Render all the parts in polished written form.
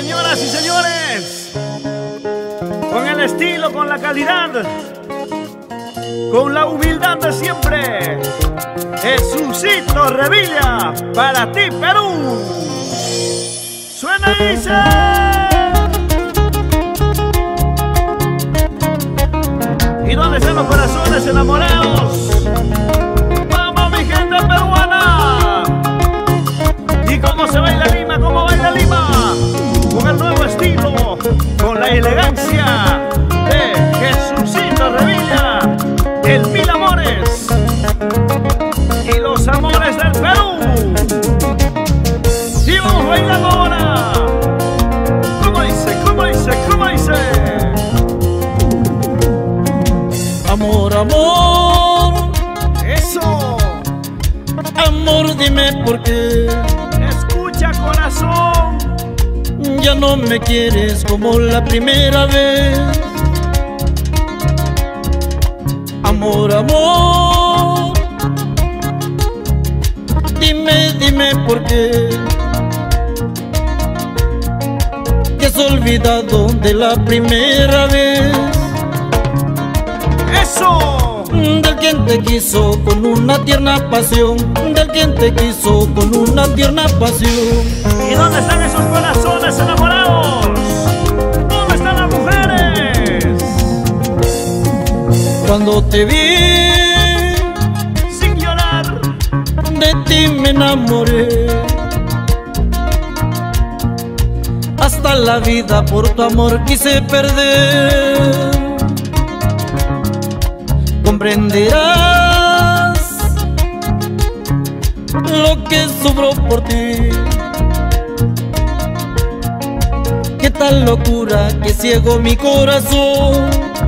Señoras y señores, con el estilo, con la calidad, con la humildad de siempre, Jesucito Revilla, para ti Perú. Suena y dice: ¿y dónde están los corazones enamorados? Vamos, mi gente peruana. ¿Y cómo se baila Lima? ¿Cómo baila Lima? Con el nuevo estilo, con la elegancia de Jesucito Revilla, el Mil Amores y los amores del Perú. Y vamos bailando ahora. ¿Cómo dice? ¿Cómo dice? ¿Cómo dice? Amor, amor, eso. amor, dime por qué Escucha, corazón. ya no me quieres como la primera vez. Amor, amor, dime por qué te has olvidado de la primera vez. Eso. Del quien te quiso con una tierna pasión, del quien te quiso con una tierna pasión. ¿Y dónde están esos corazones enamorados? ¿Dónde están las mujeres? Cuando te vi, Sin llorar, de ti me enamoré. Hasta la vida por tu amor quise perder. Comprenderás lo que sufro por ti. Qué tal locura que ciego mi corazón,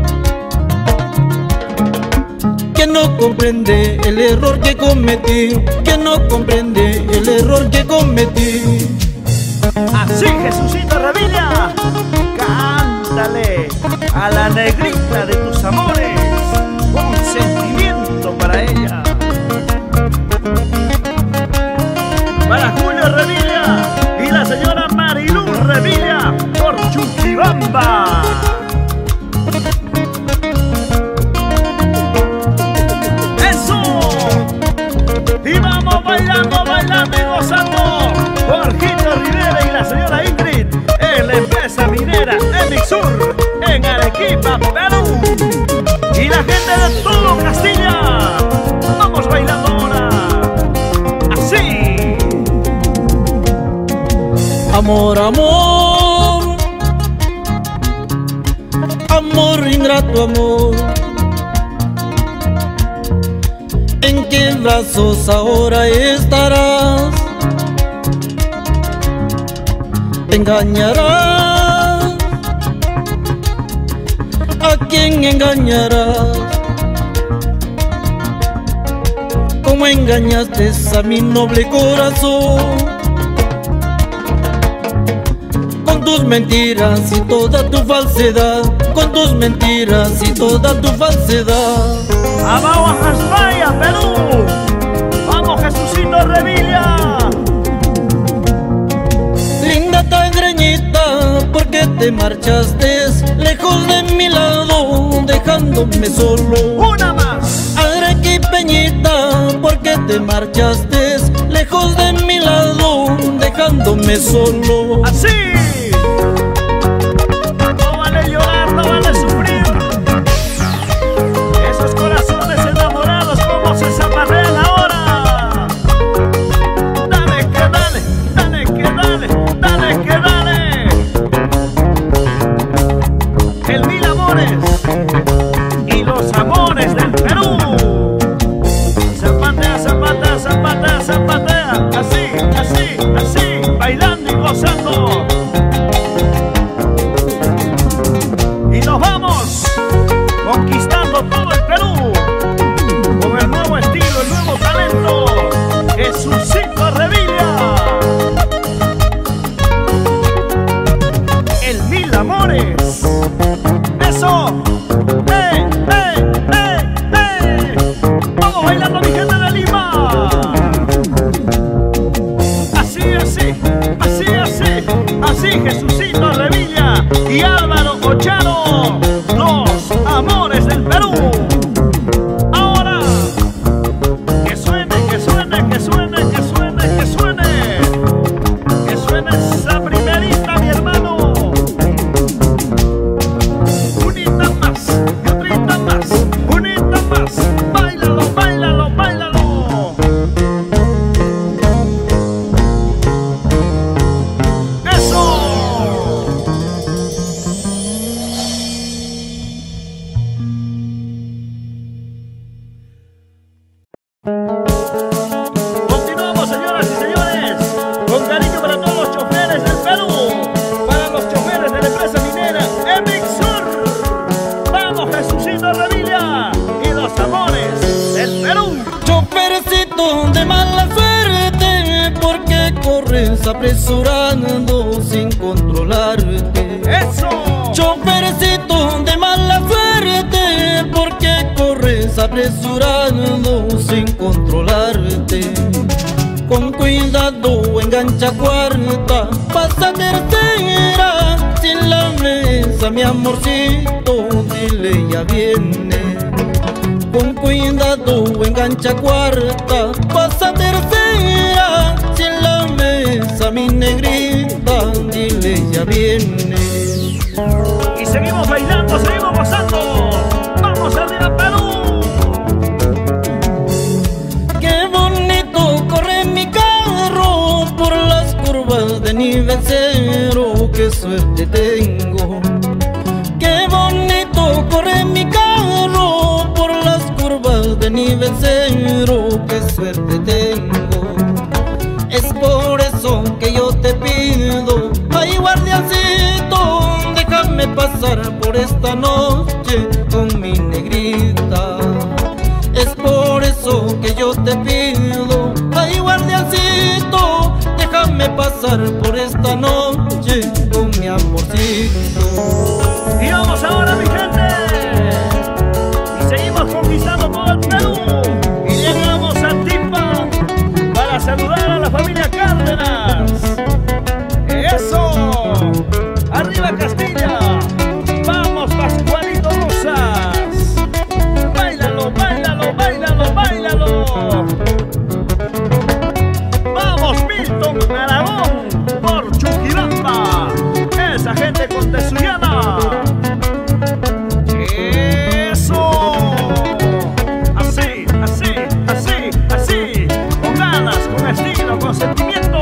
que no comprende el error que cometí, que no comprende el error que cometí. así Jesucito Revilla, cántale a la negrita de tus amores con sentimiento para ella. Para Julio Revilla y la señora Marilu Revilla por Chuquibamba. ¡Eso! Y vamos bailando, bailando y gozando. Jorgito Rivera y la señora Ingrid en la empresa minera Emixur en Arequipa, Perú. Y la gente de todo Castilla, vamos bailando ahora. Así. Amor, amor, amor, ingrato amor, ¿en qué brazos ahora estarás? Te engañarás, ¿a quién engañarás? ¿Cómo engañaste a mi noble corazón? Con tus mentiras y toda tu falsedad, con tus mentiras y toda tu falsedad. ¡Vamos a Jasmaya, Perú! ¡Vamos, Jesucito Revilla! Linda tagreñita, ¿por qué te marchaste lejos de mi lado, dejándome solo? ¡Una más! Arequipeñita, ¿por qué te marchaste lejos de mi lado, dejándome solo? ¡Así! No vale llorar, no vale sufrir. Esos corazones enamorados, ¿cómo se zaparrean ahora? Dale que dale, dale que dale, dale que dale. El Mil Amores y los amores del Perú. Zapatea, zapatea, zapatea, zapatea. Así, así, así, bailando y gozando. Chofercito de mala suerte, porque corres apresurando sin controlarte. ¡Eso! Chofercito de mala suerte, porque corres apresurando sin controlarte. Con cuidado engancha cuarta, pasa tercera, sin la mesa mi amorcito, dile ya viene. Con cuidado engancha cuarta, pasa tercera, sin la mesa mi negrita, dile ya viene. Y seguimos bailando, seguimos gozando. ¡Vamos arriba, Perú! Qué bonito corre mi carro por las curvas de nivel cero, qué suerte tengo. Qué bonito corre mi carro por las curvas de nivel cero, qué suerte tengo. Es por eso que yo te pido, ay guardiancito, déjame pasar por esta noche con mi negrita. Es por eso que yo te pido, ay guardiancito, déjame pasar por esta noche con mi amorcito. Y vamos ahora, mi gente. Y seguimos conquistando todo el Perú. Y llegamos a Tipa para saludar a la familia Cárdenas. ¡Eso! ¡Arriba Castilla! ¡Vamos, Pascualito Rosas! ¡Báilalo, báilalo, báilalo, báilalo! ¡Vamos, Milton Aragón! ¡Por Chuquibamba! ¡Esa gente contesuyana! ¡Eso! Así, así, así, así. Con ganas, con estilo, con sentimiento.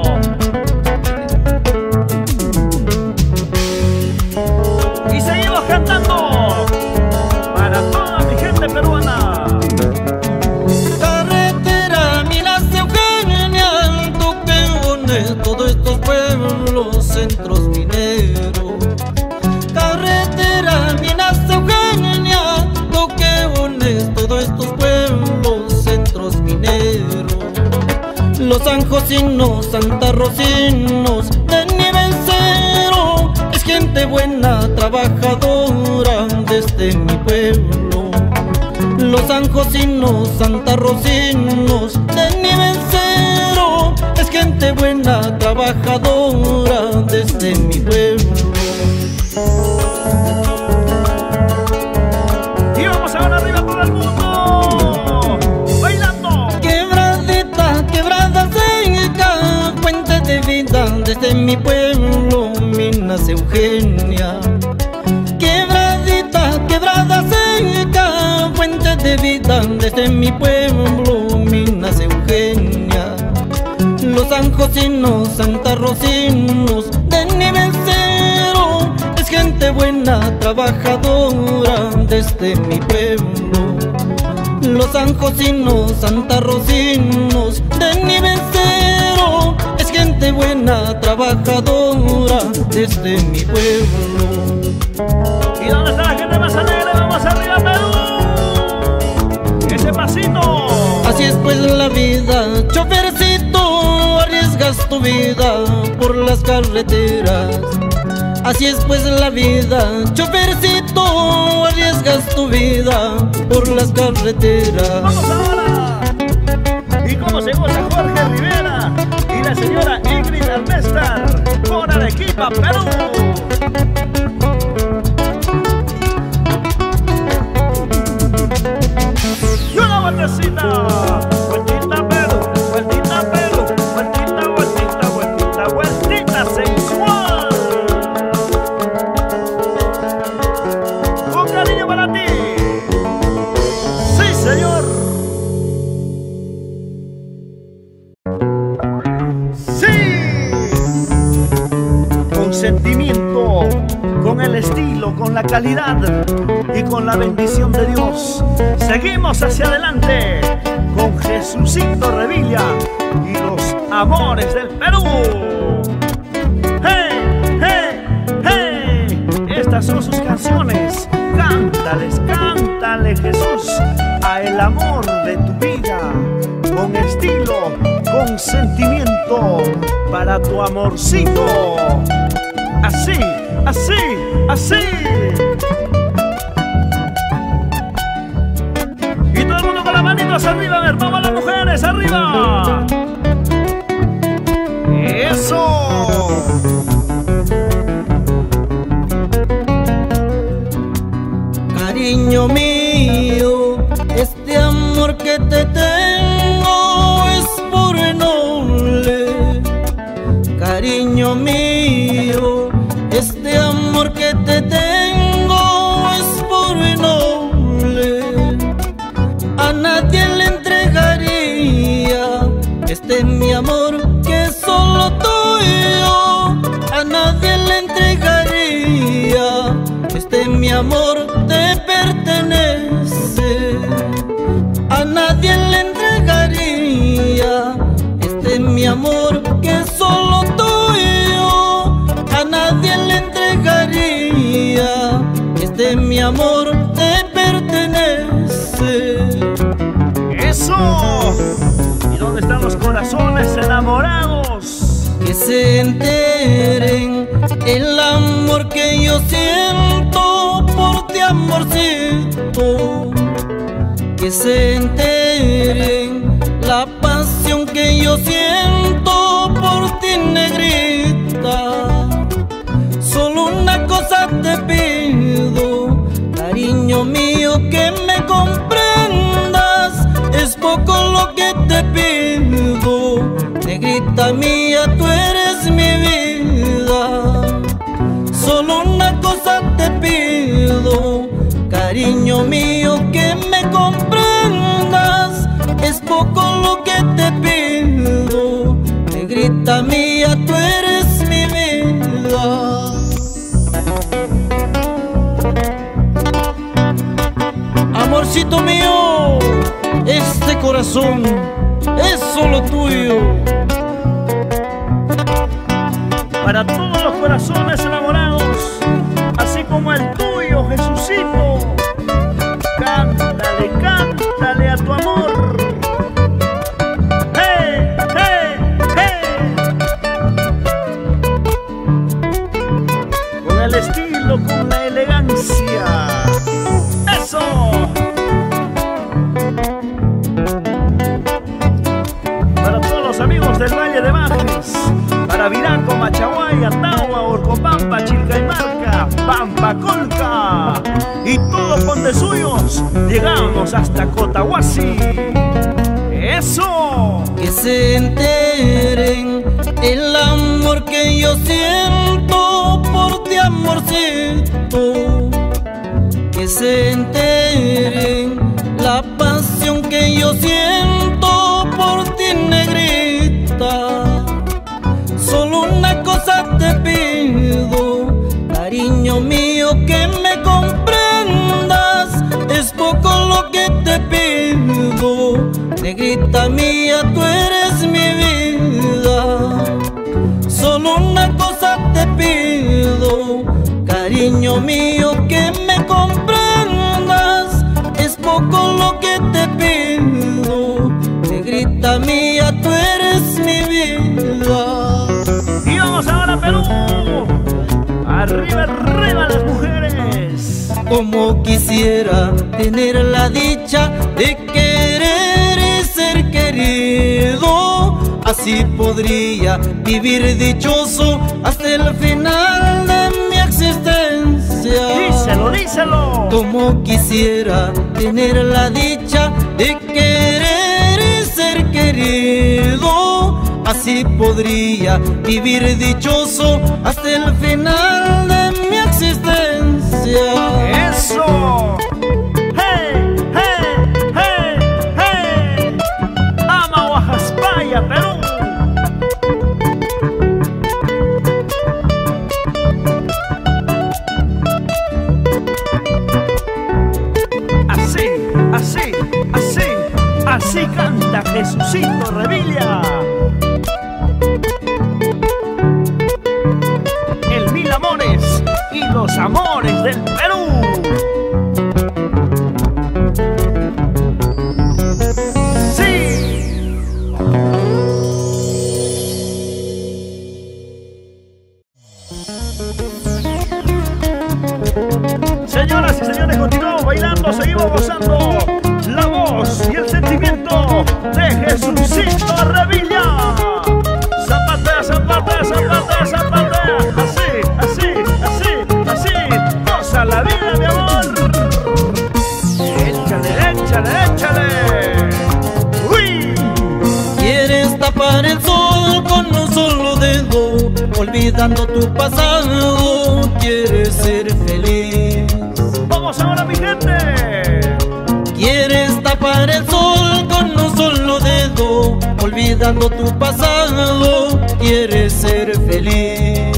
Y seguimos cantando para toda mi gente peruana. Carretera Minas Eugenia, tú que unes todos estos pueblos, centros mineros. Carretera Minas Eugenia, tú que unes todos estos pueblos, centros mineros. Los anjosinos, santarrocinos de nivel cero, es gente buena, trabajadora desde mi pueblo. Los anjosinos, santarrocinos de nivel cero, es gente buena, trabajadora desde mi pueblo. Y vamos ahora arriba todo el mundo, bailando. Quebradita, quebrada seca, fuente de vida desde mi pueblo, Minas Eugenia. Quebradita, quebrada seca, fuente de vida desde mi pueblo, Minas Eugenia. Los anjosinos, santarrocinos de nivel cero, es gente buena, trabajadora desde mi pueblo. Los anjosinos, santarrocinos de nivel cero, es gente buena, trabajadora desde mi pueblo. ¿Y dónde está la gente más alegre? ¡Vamos arriba, Perú! ¡Ese pasito! Así es pues la vida, chofercito, arriesgas tu vida por las carreteras. Así es pues la vida, chofercito, arriesgas tu vida por las carreteras. ¡Vamos ahora! Y como se goza Jorge Rivera y la señora Ingrid Almestar por Arequipa, Perú. Y una vueltecita, vueltita Perú, vueltita Perú, vueltita, vueltita, vueltita, vueltita sensual. Con cariño para ti. Sí, señor. Sentimiento, con el estilo, con la calidad y con la bendición de Dios. Seguimos hacia adelante con Jesucito Revilla y los amores del Perú. ¡Hey, hey, hey! Estas son sus canciones. Cántales, cántale Jesús a a el amor de tu vida, con estilo, con sentimiento, para tu amorcito. Así, así, así. Y todo el mundo con las manitos arriba, a ver, vamos las mujeres, arriba. ¡Eso! Cariño mío, este amor que te tengo es por noble. Cariño mío, este amor que te tengo es por noble. A nadie le entregaría este mi amor que es solo tuyo. A nadie le entregaría este mi amor te pertenece. A nadie le entregaría este mi amor que es solo tuyo. A nadie le entregaría este mi amor te pertenece. ¡Eso! ¿Y dónde están los corazones enamorados? Que se enteren el amor que yo siento por ti, amorcito. Que se enteren la pasión que yo siento por ti, negrita. Solo una cosa te pido, cariño mío, que me comprendas. Es poco lo que te pido, negrita mía, tú eres mi vida. Solo una cosa te pido, cariño mío, que me comprendas. Es poco lo que te pido, negrita mía, tú eres mi vida. Amorcito mío, este corazón es solo tuyo. Para todos los corazones enamorados, así como el tuyo, Jesucito. Cántale, cántale a tu amor. ¡Hey, hey, hey! Con el estilo, con la elegancia. ¡Eso! Para todos los amigos del Valle de Bajes, para Viraco, Machaguay, Atahua, Orcopampa, Chilcaymarca, Pampacolca y todos Pontesuyos, llegamos hasta Cotahuasi. ¡Eso! Que se enteren el amor que yo siento por ti, amorcito. Que se enteren la pasión que yo siento por ti, negrita. Solo una cosa te pido, cariño mío, que me comprendas. Es poco lo que te pido, negrita mía, tú eres mi vida. Solo una cosa te pido, cariño mío, que me comprendas. Es poco lo que te pido, negrita mía, tú eres mi vida. Y vamos ahora a Perú. Arriba, arriba las mujeres. Como quisiera tener la dicha de querer y ser querido. Así podría vivir dichoso hasta el final de mi existencia. Díselo, díselo. Como quisiera tener la dicha de querer y ser querido. Así podría vivir dichoso hasta el final de mi existencia. ¡Eso! ¡Hey, hey, hey, hey! ¡Ama Oaxaspaya, Perú! Así, así, así, así canta Jesucito Revilla. El Mil Amores y los amores del Perú. Jesucito Revilla. Zapatea, zapatea, zapatea, zapatea. Así, así, así, así. Goza la vida, mi amor. Échale, échale, échale. ¡Uy! Quieres tapar el sol con un solo dedo, olvidando tu pasado. Quieres ser feliz. Vamos ahora, mi gente. Quieres tapar el sol con un solo dedo, olvidando tu pasado. Quieres ser feliz.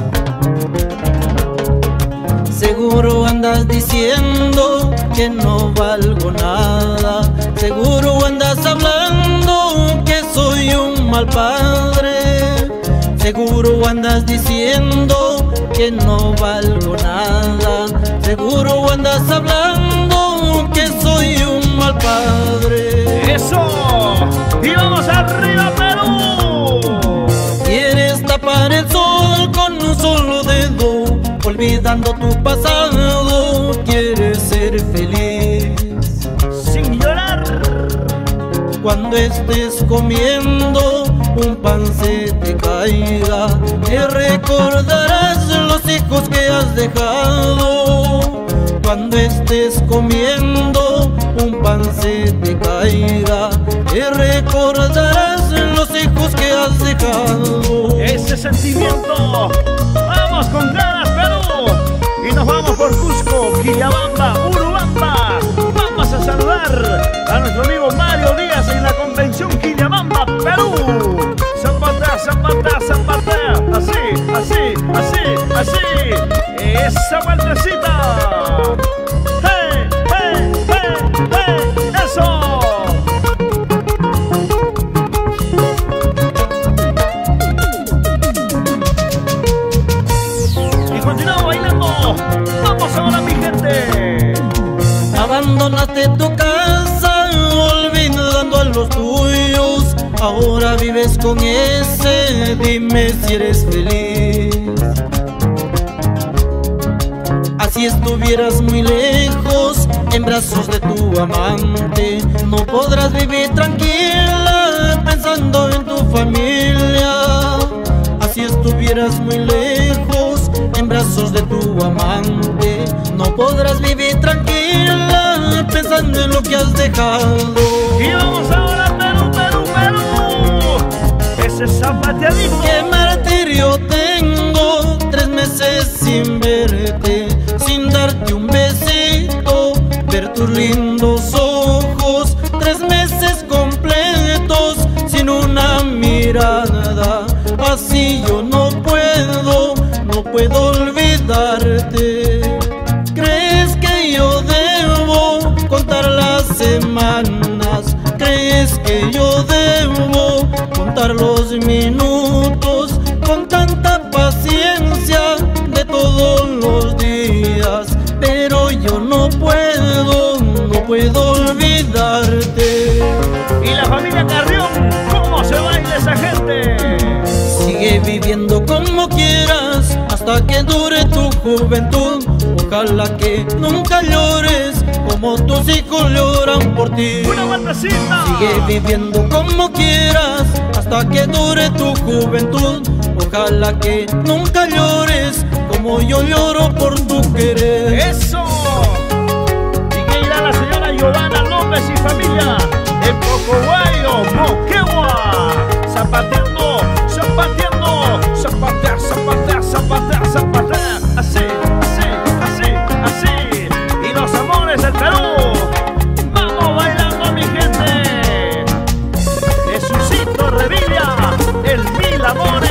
Seguro andas diciendo que no valgo nada. Seguro andas hablando que soy un mal padre. Seguro andas diciendo que no valgo nada. Seguro andas hablando que soy un mal padre. ¡Eso! ¡Y vamos arriba, Perú! Quieres tapar el sol con un solo dedo, olvidando tu pasado. Quieres ser feliz. Sin llorar. Cuando estés comiendo un pan se te caiga, te recordarás los hijos que has dejado. Cuando estés comiendo un pan se te caiga, te recordarás los hijos que has dejado. Ese sentimiento. Vamos con ganas, Perú. Y nos vamos por Cusco, Quillabamba, Urubamba. Vamos a saludar a nuestro amigo Mario Díaz en la convención Quillabamba, Perú. Zapatea, zapatea, zapatea. Así, así, así, así. Esa vueltecita. ¡Hey, hey, hey, hey! ¡Eso! Y continuamos bailando. Vamos ahora, mi gente. Abandonaste tu casa, olvidando a los tuyos. Ahora vives con ese, dime si eres feliz. Si estuvieras muy lejos, en brazos de tu amante, no podrás vivir tranquila pensando en tu familia. Así estuvieras muy lejos, en brazos de tu amante, no podrás vivir tranquila pensando en lo que has dejado. Y vamos ahora, Perú, Perú, Perú. Ese zapateadito. Qué martirio tengo, 3 meses sin verte, sin darte un besito, ver tus lindos ojos. 3 meses completos sin una mirada. Así yo no puedo olvidarte. ¿Crees que yo debo contar las semanas? ¿Crees que yo debo contar los minutos con tanta paciencia de todos los días? Pero yo no puedo olvidarte. Y la familia Carrión, ¿cómo se baila esa gente? Sigue viviendo como quieras hasta que dure tu juventud. Ojalá que nunca llores como tus hijos lloran por ti. Una vueltecita. Sigue viviendo como quieras hasta que dure tu juventud. Ojalá que nunca llores como yo lloro por tu querer. ¡Eso! Y que irá la señora Giovanna López y familia en Pocoguayo, Moquegua. Zapateando, zapateando, zapatea, zapatea, zapatea, zapatea. Así, así, así, así. Y los amores del Perú. Vamos bailando, mi gente. Jesucito Revilla, el Mil Amores.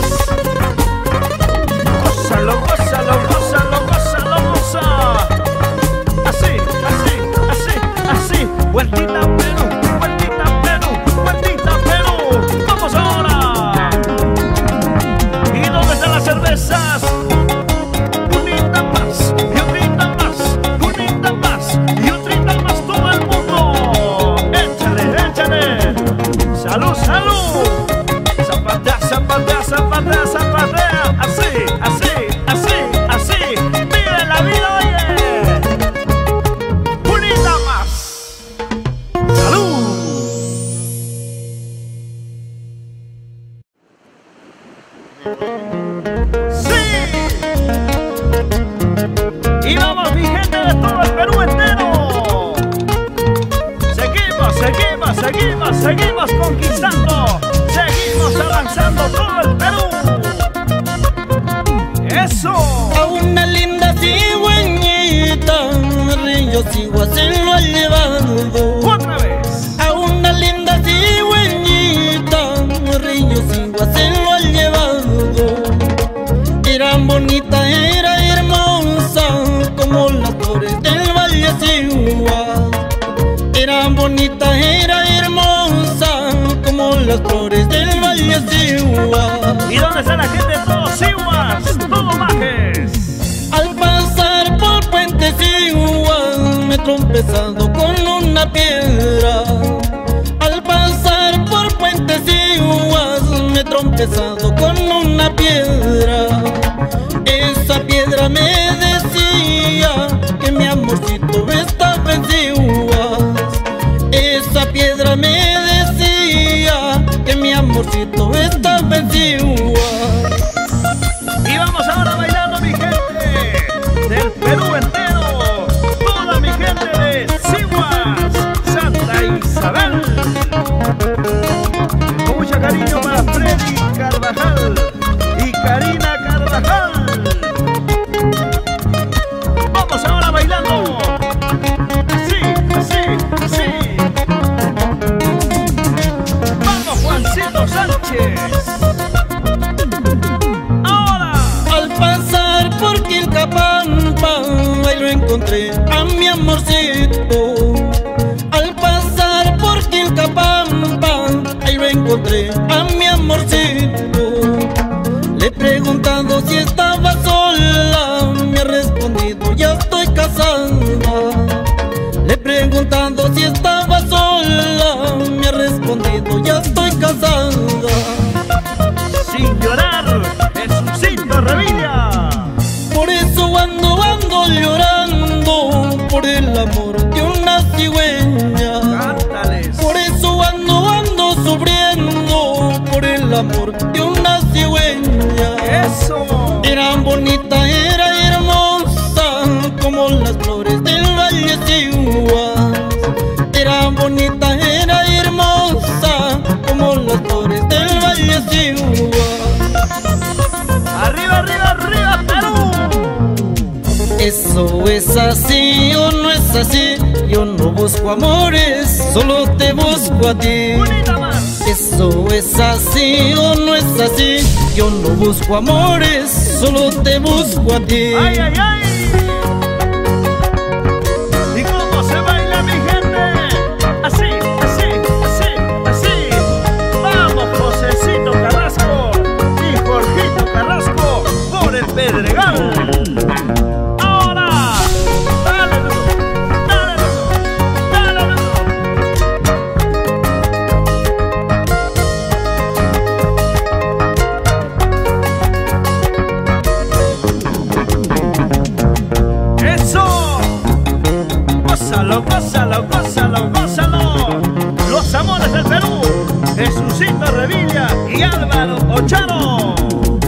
Gózalo, gózalo, gózalo, gózalo, goza. Así, así, así, así. Vueltita Perú, vueltita Perú, vueltita Perú. Vamos ahora. ¿Y dónde están las cervezas? Unita más, y unita más, unita más, y unita más todo el mundo. Échale, échale. Salud, salud. Zapatea, zapatea, zapatea, zapatea. Así, así, así, así. Vive la vida, oye. Unita más. Salud. ¡Sí! Y vamos, mi gente de todo el Perú entero. Seguimos conquistando. Seguimos avanzando todo el Perú. ¡Eso! A una linda cigüeñita, Río Sigua se lo ha llevado. ¡Otra vez! A una linda cigüeñita, Río Sigua se lo ha llevado. Era bonita, era hermosa, como las flores del Valle Sigua. Era bonita, era hermosa, como las flores del Valle Sigua. ¿Y dónde está la gente de todos Siguas? Todo Majes. Al pasar por Puente Sigua me he tropezado con una piedra. Al pasar por Puente Sigua me he tropezado con una piedra. Esa piedra me decía que mi amorcito estaba en Sigua. Esa piedra me decía que mi amorcito estaba en Sigua. Y vamos ahora bailando, mi gente del Perú entero. Toda mi gente de Siguas, Santa Isabel. Con mucho cariño para Freddy Carvajal y Karina Carvajal. Vamos ahora bailando. Así. Vamos, Juancito Sánchez. Al pasar por Quilcapampa, ahí lo encontré a mi amorcito. Al pasar por Quilcapampa, ahí lo encontré a mi amorcito. Le he preguntado si estaba sola, me ha respondido ya estoy casada. Le he preguntado si estaba sola, me ha respondido ya estoy casada. Sin llorar, Jesucito Revilla. Por eso ando llorando por el amor de una cigüeña. Cántales. Por eso ando sufriendo por el amor de una cigüeña. Eso. Era bonita, era hermosa, como las flores del Valle Sigua. Era bonita, era hermosa, como las flores del Valle Sigua. Arriba, Perú. Eso es así o no es así. Yo no busco amores, solo te busco a ti. Bonita más. Eso es así o no es así. Yo no busco amores, solo te busco a ti. Ay. ¿Y cómo se baila, mi gente? Así. Vamos, Josecito Carrasco y Jorgito Carrasco por el Pedregal. Ahora, dale. ¡Eso! Gózalo. Los amores del Perú, Jesucito Revilla y Álvaro Ocharo.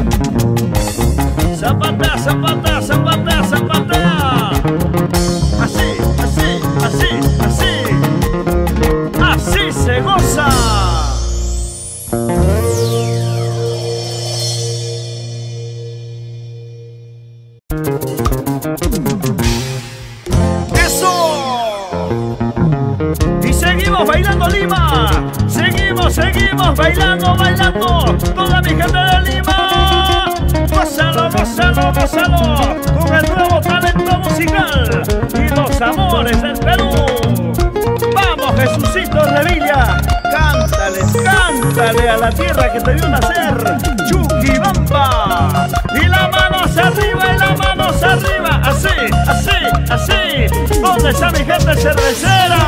Zapatea. Así se goza. Y seguimos bailando Lima. Seguimos bailando. Toda mi gente de Lima. Gózalo. Con el nuevo talento musical y los amores del Perú. Vamos, Jesucito Revilla. Cántale a la tierra que te vio nacer. Chuquibamba. Y las manos arriba. Así. ¿Dónde está mi gente cervecera?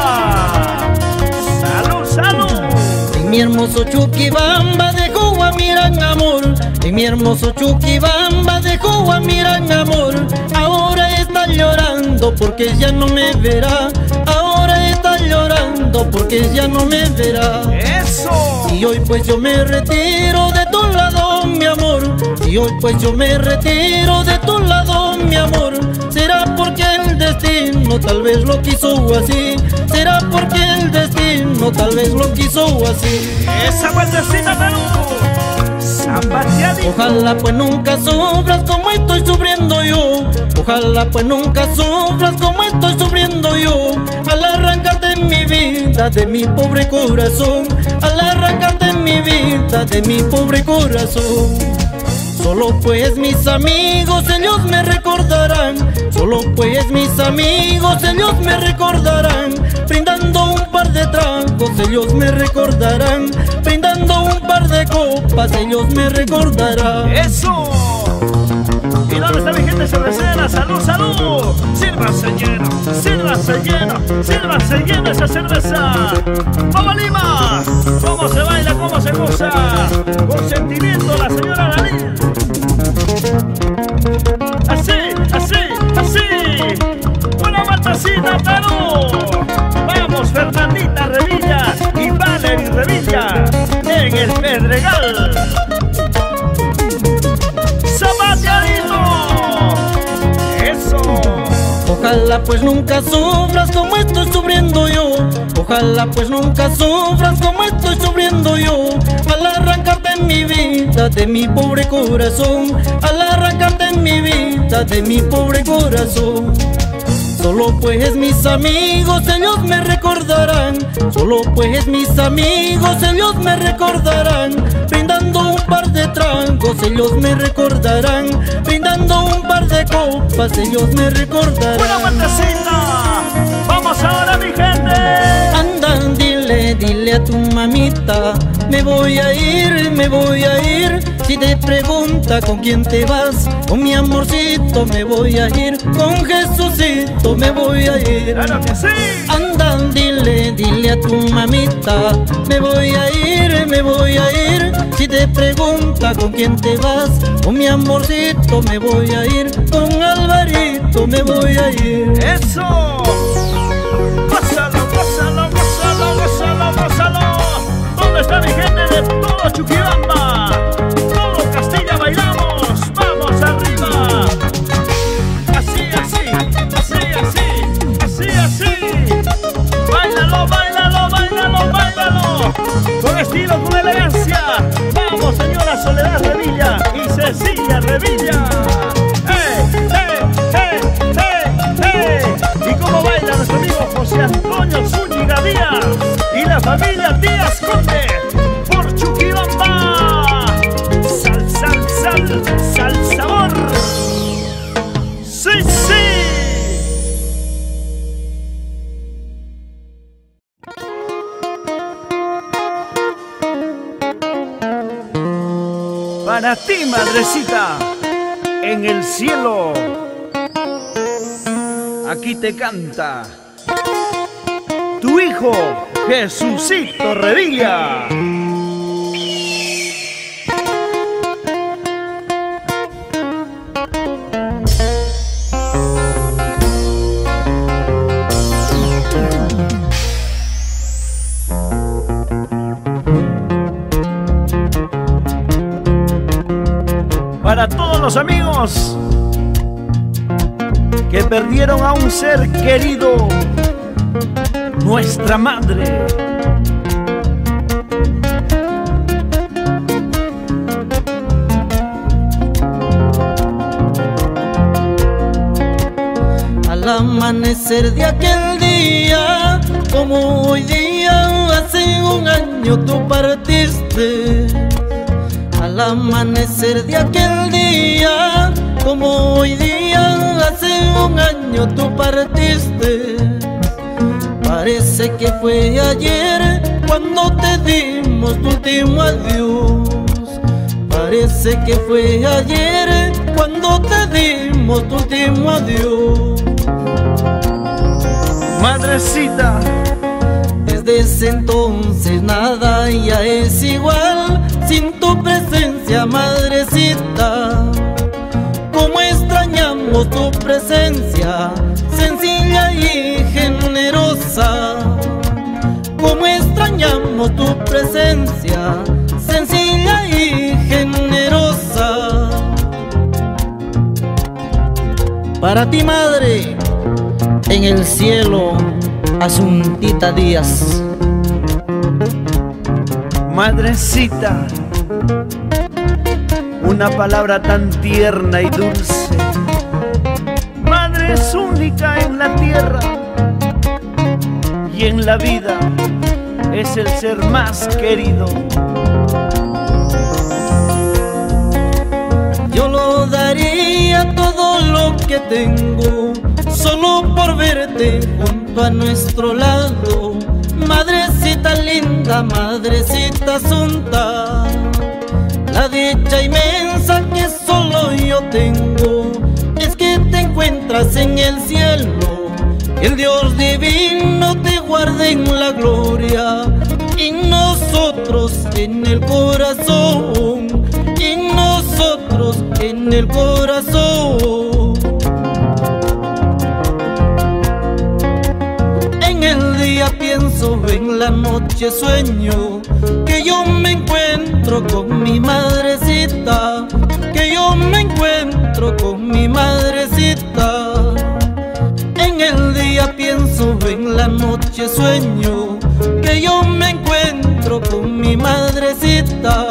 Salud. En mi hermoso Chuquibamba dejó a mi gran amor. En mi hermoso Chuquibamba dejó a mi gran amor. Ahora está llorando porque ya no me verá. Ahora está llorando porque ya no me verá. ¡Eso! Y hoy pues yo me retiro de tu lado, mi amor. Y hoy pues yo me retiro de tu lado, mi amor. Será porque el destino tal vez lo quiso así. Será porque el destino tal vez lo quiso así. Esa vueltecita, Perú. Ojalá pues nunca sufras como estoy sufriendo yo. Ojalá pues nunca sufras como estoy sufriendo yo. Al arrancarte mi vida de mi pobre corazón. Al arrancarte mi vida de mi pobre corazón. Solo pues mis amigos ellos me recordarán. Solo pues mis amigos ellos me recordarán. Brindando un par de tragos ellos me recordarán. Brindando un par de copas ellos me recordarán. ¡Eso! ¿Y dónde está mi gente cervecera? ¡Salud, salud! ¡Sírvase lleno! ¡Sírvase lleno! ¡Sírvase lleno esa cerveza! ¡Vamos Lima! ¿Cómo se baila? ¿Cómo se goza? Con sentimiento la señora Dalí. Así, así, así. Buena vueltacita, Perú. Vamos, Fernandita Revilla y Valery Revilla en el Pedregal. ¡Zapateadito! ¡Eso! Ojalá pues nunca sufras como estoy sufriendo yo. Ojalá pues nunca sufras como estoy sufriendo yo. Al arrancarte en mi vida de mi pobre corazón. Al arrancarte en mi vida de mi pobre corazón. Solo pues mis amigos ellos me recordarán. Solo pues mis amigos ellos me recordarán. Brindando un par de tragos ellos me recordarán. Brindando un par de copas ellos me recordarán. ¡Buena vueltecita! ¡Vamos ahora, mi gente! Anda, dile a tu mamita. Me voy a ir, me voy a ir. Si te pregunta con quién te vas, con mi amorcito me voy a ir. Con Jesucito me voy a ir. ¡Claro que sí! Anda, dile a tu mamita. Me voy a ir, me voy a ir. Si te pregunta con quién te vas, con mi amorcito me voy a ir. Con Alvarito me voy a ir. ¡Eso! ¡Gózalo, gózalo, gózalo, gózalo, gózalo! ¿Dónde está mi gente de todo Chuquibamba? Todo Castilla bailamos. ¡Vamos arriba! Así, así, así, así, así, así. ¡Báilalo, báilalo, báilalo, báilalo! Con estilo, con elegancia. ¡Vamos, señora Soledad Revilla y Cecilia Revilla! ¿Y cómo baila nuestro amigo José Antonio Zúñiga Díaz y la familia Díaz Conde por Chuquibamba? Sal, sal, sal, sal, sabor. ¡Sí, sí! Para ti, madrecita, en el cielo. Aquí te canta tu hijo Jesucito Revilla. Para todos los amigos que perdieron a un ser querido, nuestra madre. Al amanecer de aquel día, como hoy día, hace un año tú partiste. Al amanecer de aquel día, como hoy día, hace un año tú partiste. Parece que fue ayer cuando te dimos tu último adiós. Parece que fue ayer cuando te dimos tu último adiós. Madrecita, desde ese entonces nada ya es igual sin tu presencia, madrecita. Cómo extrañamos tu presencia, sencilla y generosa. Cómo extrañamos tu presencia, sencilla y generosa. Para ti, madre, en el cielo, Asuntita Díaz. Madrecita, una palabra tan tierna y dulce. Madre es única en la tierra y en la vida es el ser más querido. Yo lo daría todo lo que tengo solo por verte junto a nuestro lado. Madrecita linda, madrecita asunta, la dicha inmensa que solo yo tengo es que te encuentras en el cielo. El Dios divino te guarde en la gloria y nosotros en el corazón, y nosotros en el corazón. En el día pienso, en la noche sueño que yo me encuentro con mi madrecita, que yo me encuentro con mi madrecita. En el día pienso, en la noche sueño que yo me encuentro con mi madrecita.